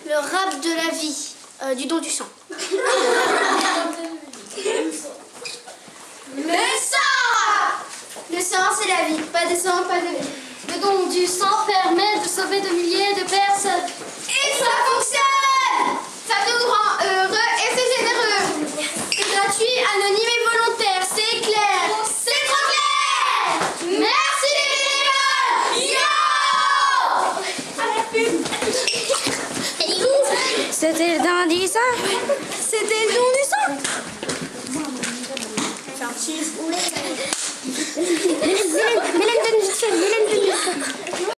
Le rap de la vie, du don du sang. Le sang, c'est la vie. Pas de sang, pas de vie. Le don du sang permet de sauver de milliers de personnes. Et ça fonctionne! Ça nous rend heureux et c'est généreux. C'est gratuit, anonyme et volontaire. C'est clair. C'est trop clair! Merci les bénévoles! Yo! C'était le don du sang. C'était le don du sang. Mélène,